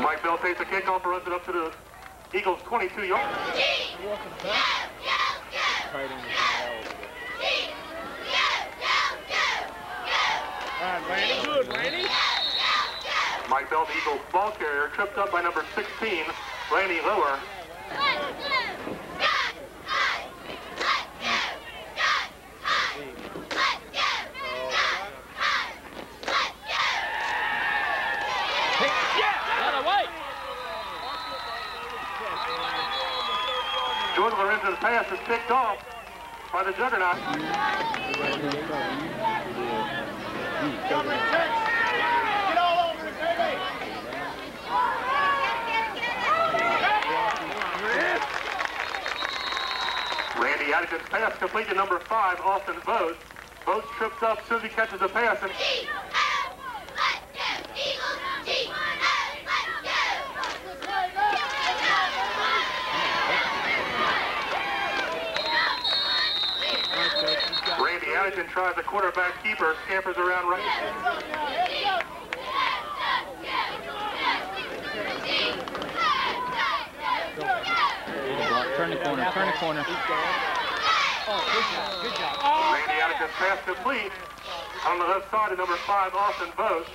Mike Bell takes the kickoff and runs it up to the Eagles' 22-yard. Lanny, good, Lanny. Mike Bell, the Eagles ball carrier, tripped up by number 16, Lanny Lower. Jordan Lorenzen's pass is picked off by the Juggernaut. Get all over it, baby. Randy Addison's pass complete to number 5, Austin Bose. Bose trips up as soon as he catches the pass. And Randy Addison tries the quarterback keeper, scampers around right. Turn the corner, turn the corner. Good job. Randy Addison's pass complete on the left side of number 5, Austin Bose.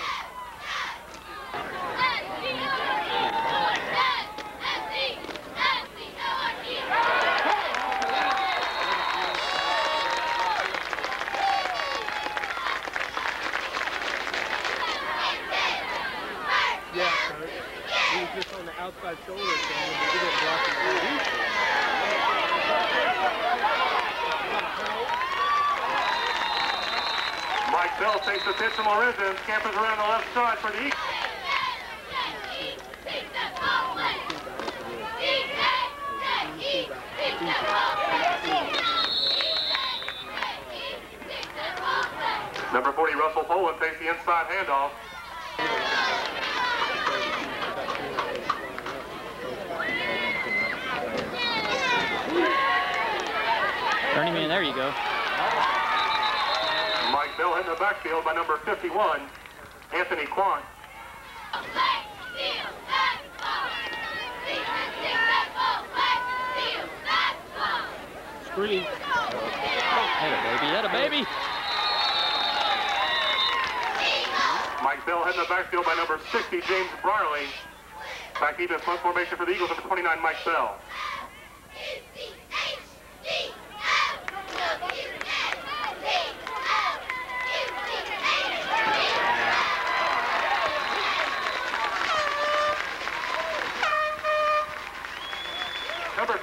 Just on the outside shoulder, so we didn't block him. Mike Bell takes the pitch from Lorenzen and scampers around the left side for the Eagles. Number 40, Russell Poland, takes the inside handoff. Turn him in, there you go. Mike Bell hit in the backfield by number 51, Anthony Quan. Screen. That a baby. Mike Bell hit in the backfield by number 60, James Brierly. Back even front formation for the Eagles, number 29, Mike Bell. Number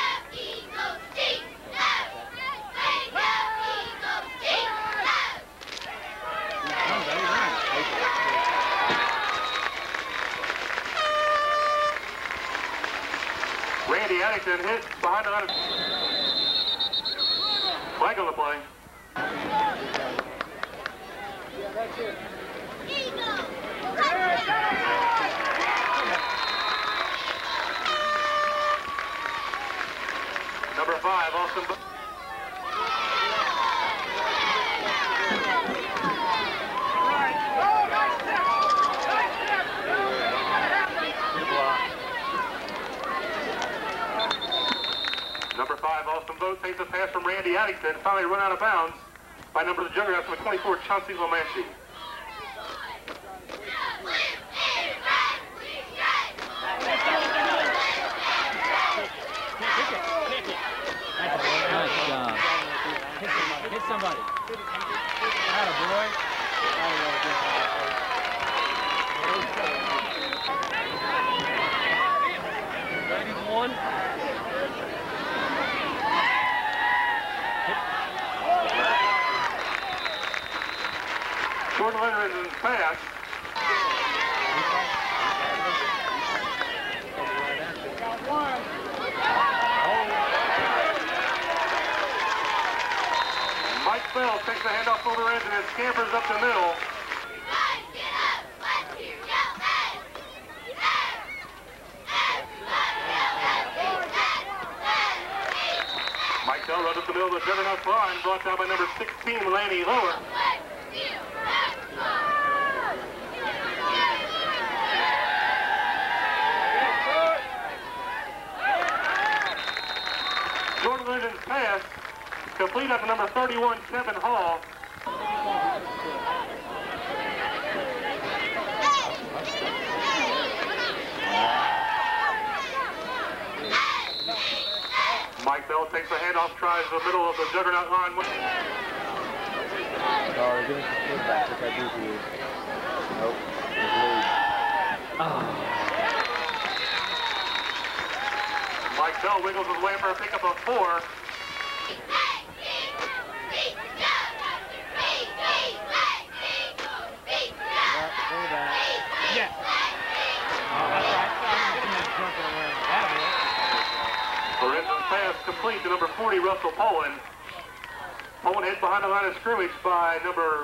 Randy Addington hit behind the line. Flag on the play. Yeah, that's it. Number 5, Austin. Number 5, Austin Boat takes a pass from Randy Addington, finally run out of bounds by number of the Juggernaut, number 24, Chauncey Lomanchi. Nice job. Hit somebody. Atta boy. Ready, one. Jordan Lender's pass. Mike Bell takes the handoff over Lorenzen and scampers up the middle. Mike Bell runs up the middle of the Juggernaut's line, brought down by number 16, Lanny Lower. complete after number 31, Kevin Hall. Mike Bell takes the handoff, tries the middle of the juggernaut line. Oh, they're giving some feedback, which I do for you. Nope. There's Lloyd. Oh. Mike Bell wiggles his way for a pickup of 4. Look at that. Yeah. Lorenzo's pass complete to number 40, Russell Poland. Poland hit behind the line of scrimmage by number...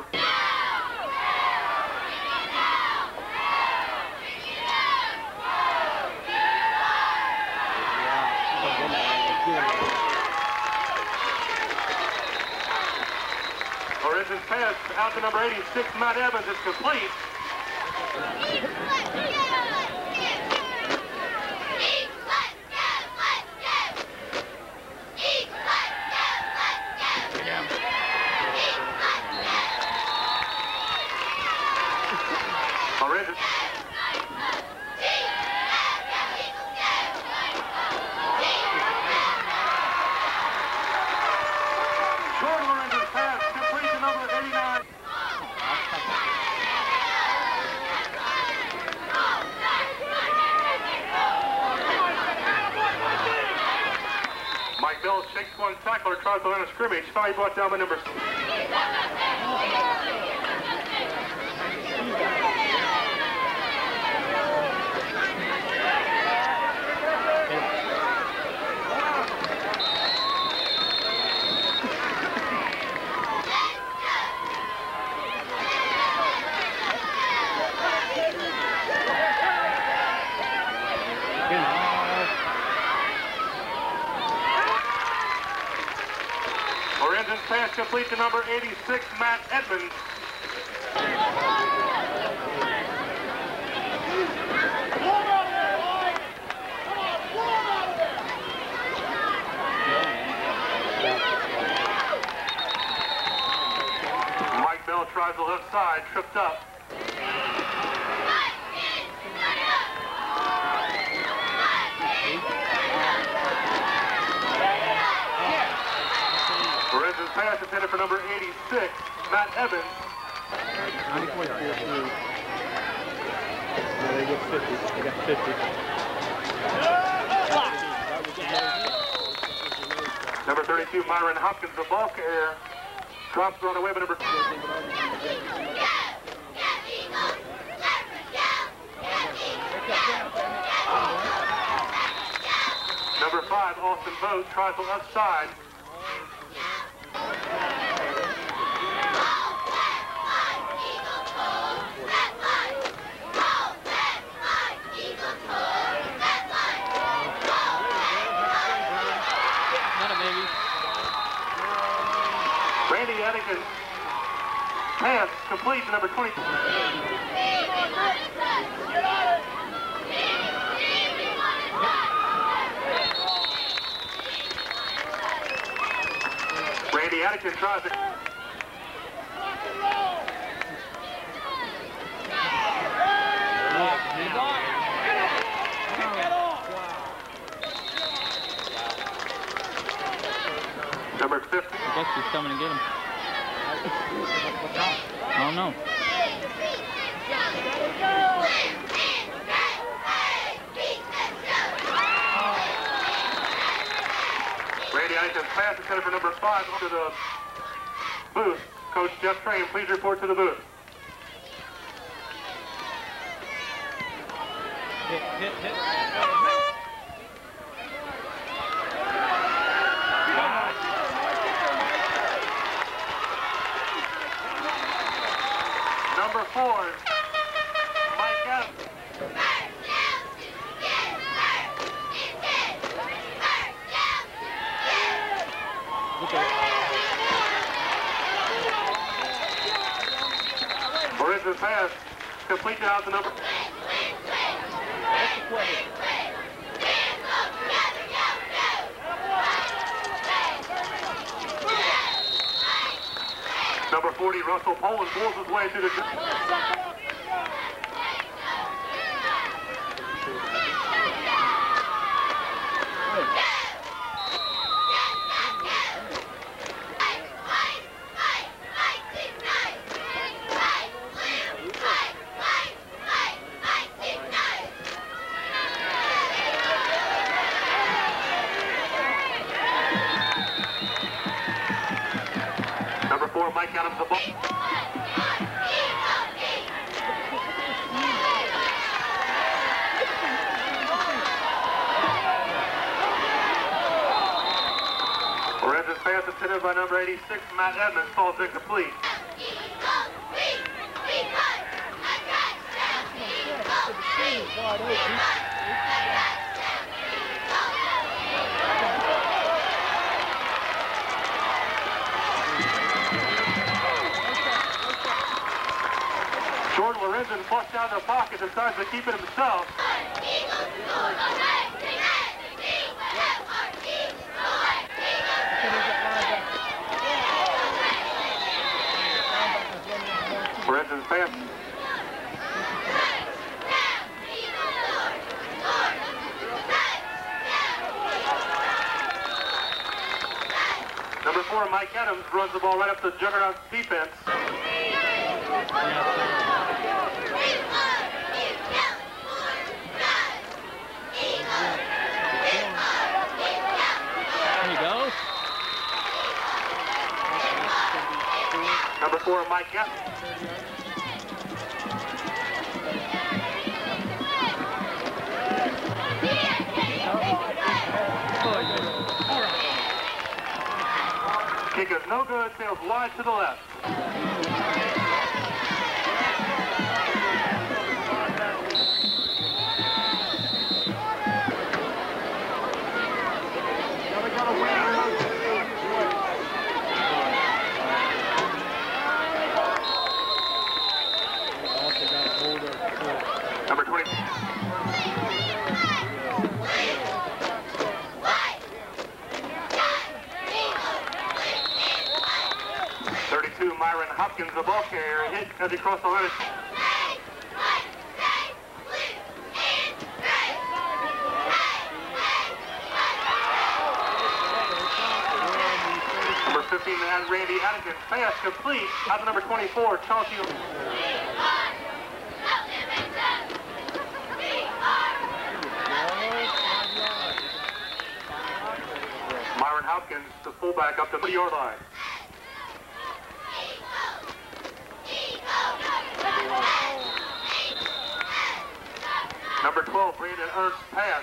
Lorenzo's pass out to number 86, Matt Evans, is complete. Mike Bell shakes one tackler, tries the line of scrimmage. Finally brought down by number 6. Lorenzo's pass complete to number 86, Matt Edmonds. Mike Bell tries the left side, tripped up. Lorenzo's pass intended for number 86, Matt Evans. 90.43. No, they get 50. They got 50. Number 32, Myron Hopkins, the ball carrier. Drops thrown away by number 2. Number 5, Austin Vogt, tries the left side. Randy Addington pass complete to number 20. Randy Addington tries it. Number 50. I guess he's coming to get him. I don't know. Randy Addington's pass intended for number 5 to the booth. Coach Jeff Train, please report to the booth. Hit. Number 4, Mike Adams. Lorenzo's pass complete out the number. Number 40, Russell Poland pulls his way through the... Number 4, Mike Adams, the ball. Lorenzen's pass intended by number 86, Matt Edmonds, falls incomplete. Jordan Lorenzen flushed out of the pocket and decides to keep it himself. Lorenzen's pass. Number 4, Mike Adams, runs the ball right up to Juggernaut's defense. There he goes. Number 4, Mike Adams. Kick is no good, sails wide to the left. Number 20. Myron Hopkins, the ball carrier, hit as he crossed the line. Number 15, man, Randy Addington, pass complete. Out to number 24, Chauncey. Myron Hopkins, the fullback, up to the 40-yard line. Number 12, Brandon Ernst, pass.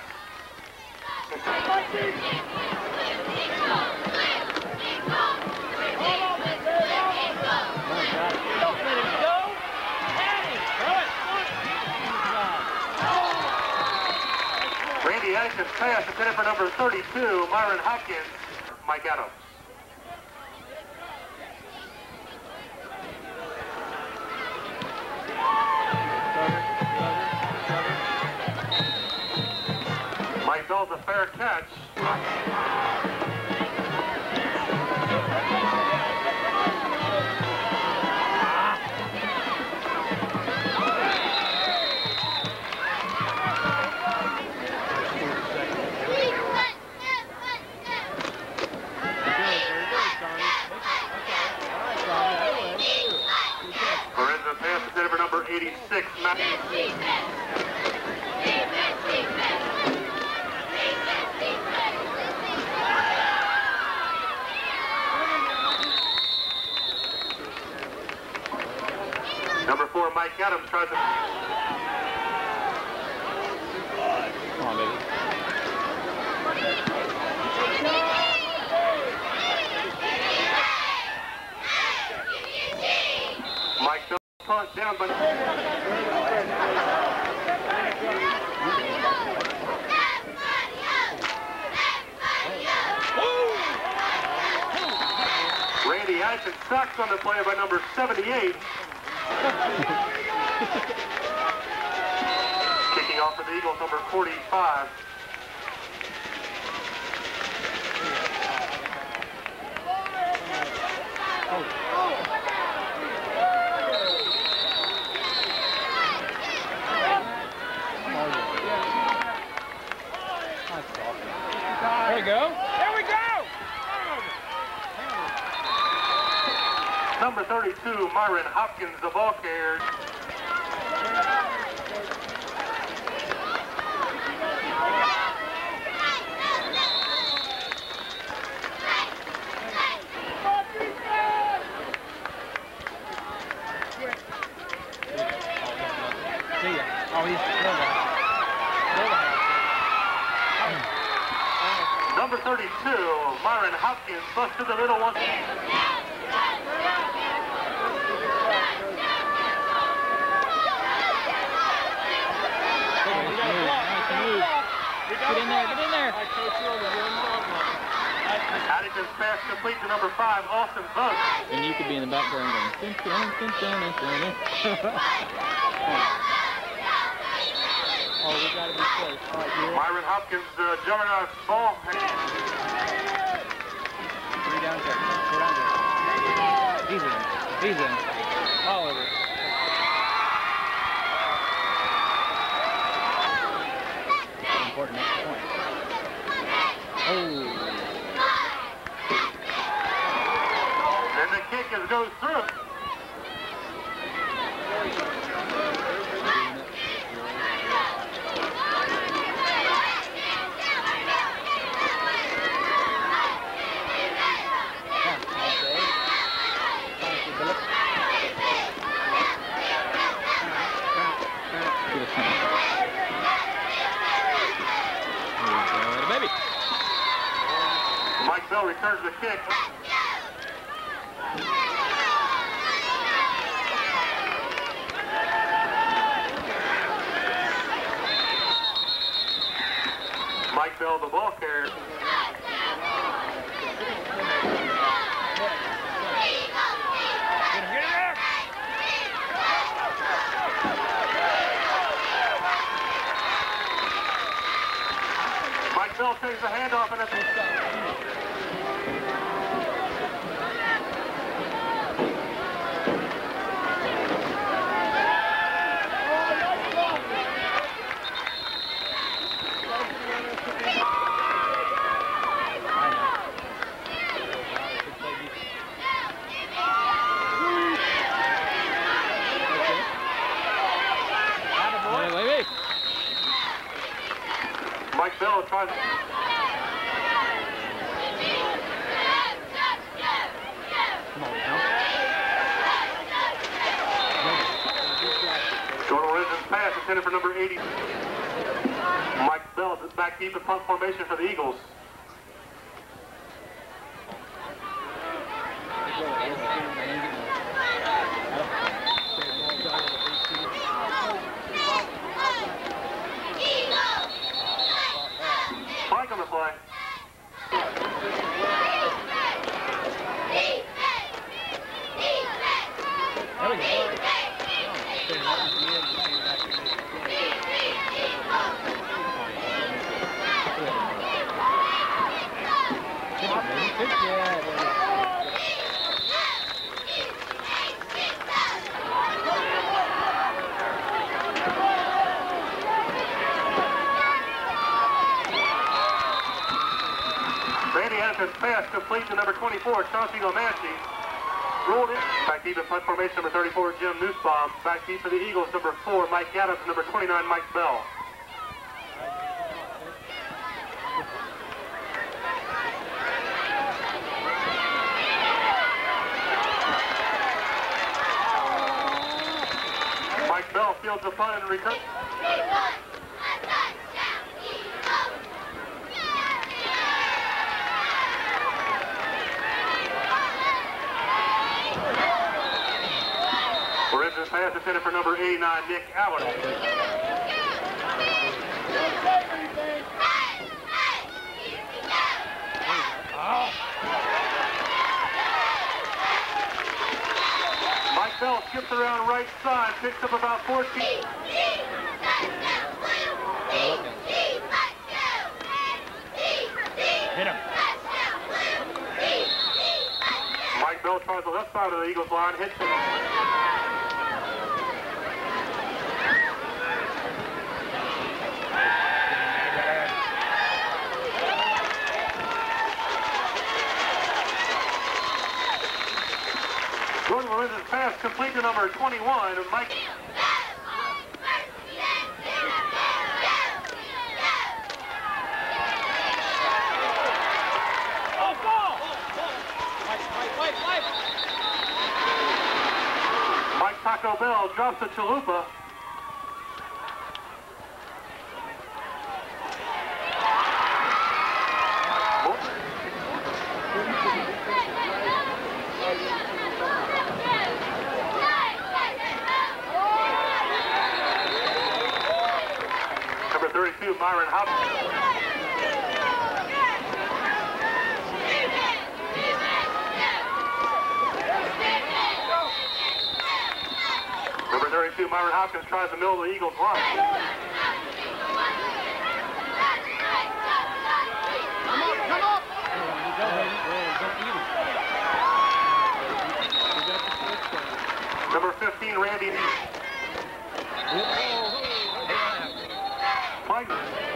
Randy Addington's pass intended for number 32, Myron Hopkins, Mike Adams. Mike Bell's a fair catch. Lorenzen pass intended for number 86, Matt. Number 4, Mike Adams tries to... Come on, baby. Mike punt down, but... Randy Addington sacked on the play by number 78. Kicking off for the Eagles, number 45. number 32, Myron Hopkins, the ball carrier. Oh, he's Number 32, Myron Hopkins, busted the middle one. Get in there, get in there. Addington's pass complete to number 5, Austin Buck. And you could be in the background going, Oh, we gotta be close. All right, here. Myron Hopkins, juggernaut ball. 3 down there. 4 down there. He's in. He's in. All over. Important next point. Oh. And the kick goes through. Mike Bell returns the kick. Mike Bell, the ball carrier. Mike Bell takes the handoff and it's Mike Bell tries to... Short Origin's pass intended for number 80. Mike Bell is back deep in punt formation for the Eagles. Flag on the play. There we go. Randy Hampton's pass complete to number 24, Chauncey Gomanci. Rolled in. Back deep in punt formation, number 34, Jim Nussbaum. Back deep for the Eagles, number 4, Mike Adams, number 29, Mike Bell. Mike Bell fields the punt and returns. Original pass intended for number 89, Nick Allen. Mike Bell skips around right side, picks up about 14. Hit him. Mike Bell tries the left side of the Eagles line, hits it. Jordan number 21, Mike. Mike Taco Bell drops the chalupa. Number 32, Myron Hopkins. Number 32, Myron Hopkins tries to middle the Eagles line. Come up! Number 15, Randy. Mike.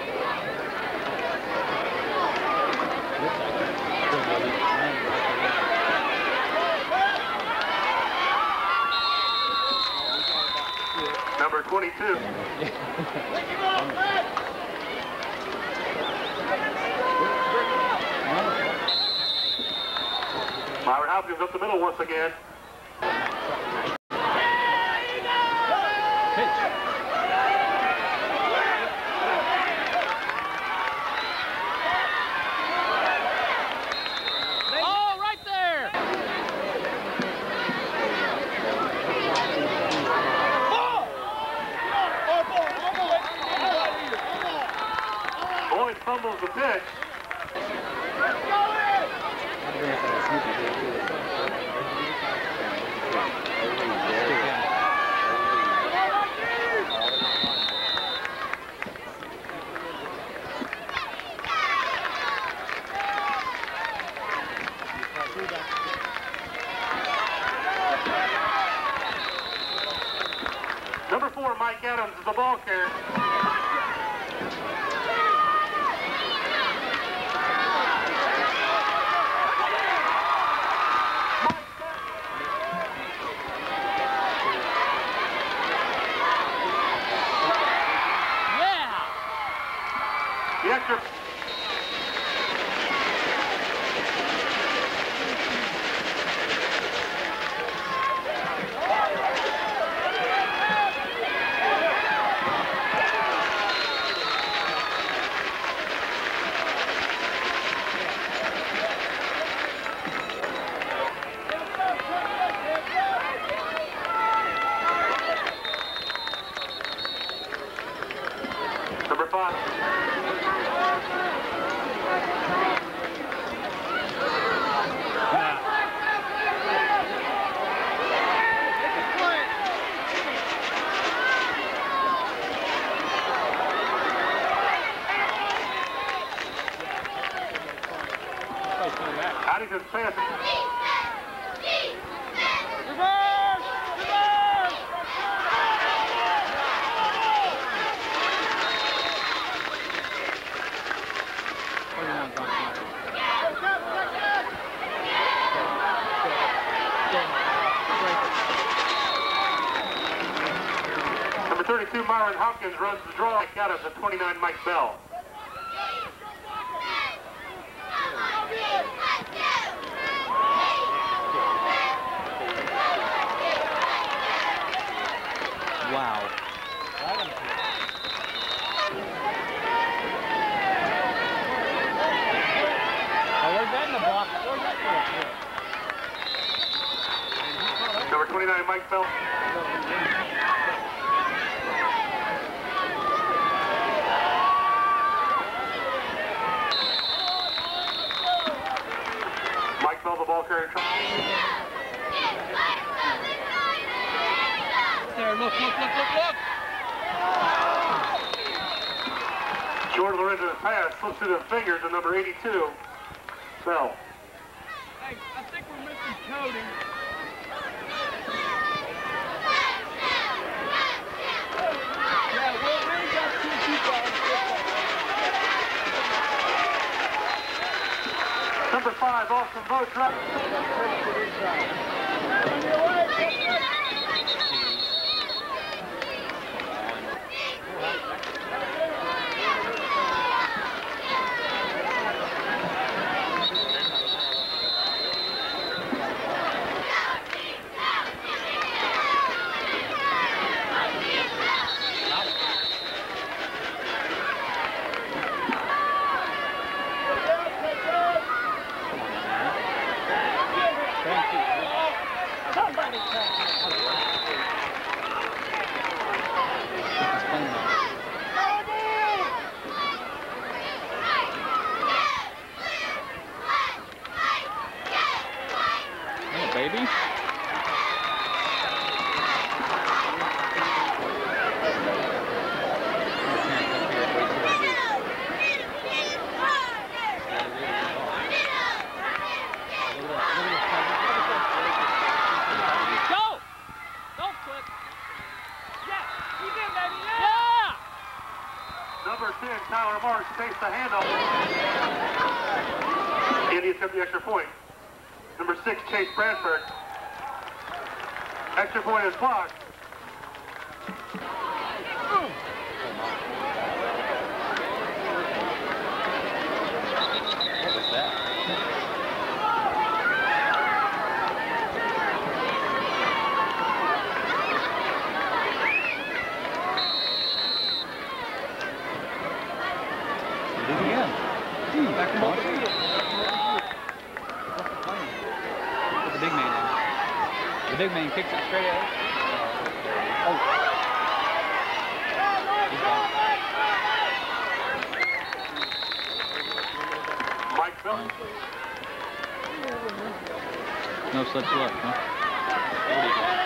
Number 22. Myron Hopkins up the middle once again. Oh, right there! Lloyd fumbles the pitch. Number 4, Mike Adams is the ball carrier. Yeah! The extra. Number 5. Addington's pass. Number 32, Myron Hopkins runs the draw. Mike Adams at 29, Mike Bell. Wow. Oh, where's that in the block? Where's that for? Number 29, Mike Bell. Mike Bell, the ball carrier. There, look. Jordan Lorenzo's pass slips through the fingers of number 82, Bell. Hey, I think we're missing Cody. Yeah, we really got 2 people on football. Number 5, Austin Boat drop. number 10, Tyler Marks, takes the handoff. Indians took the extra point. Number 6, Chase Bradford. Extra point is blocked. What was that? Do it again. Back to ball. Put the big man in. The big man kicks it straight out. Oh. He's gone. Mike Phillips. No such luck, huh? What do you got?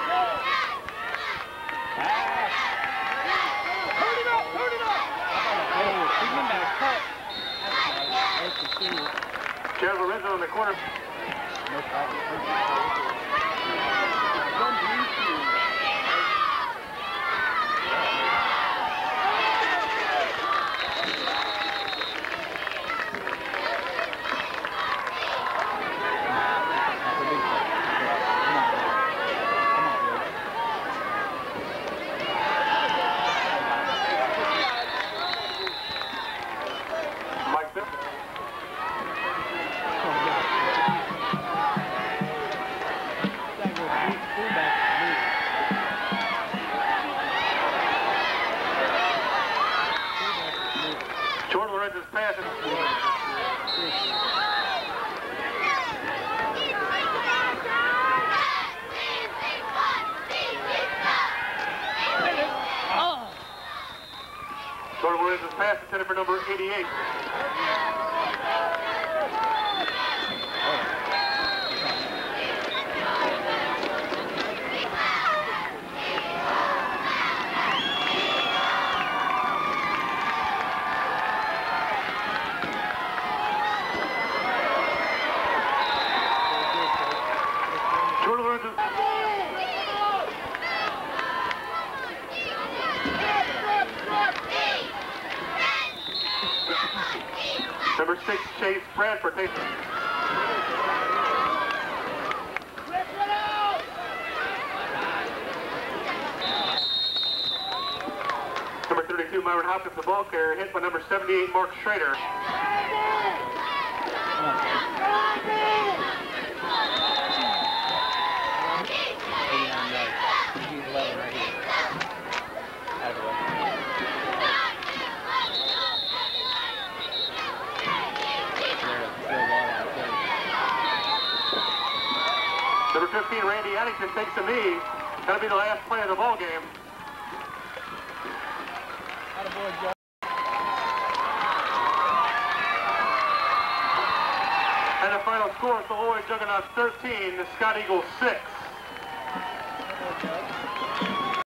Jeff Lorenzo in the corner. Mike Phillips. Jordan Lorenzo's pass. Jordan Lorenzo's pass intended for number 88. Jordan Lorenzo. Number 6, Chase Bradford takes it. Number 32, Myron Hopkins, the ball carrier, hit by number 78, Mark Schrader. He's 11 right here. Out of the way. Number 15, Randy Addington takes a knee. That'll be the last play of the ball game. And the final score is the Lloyd Juggernauts 13, the Scott Eagles 6.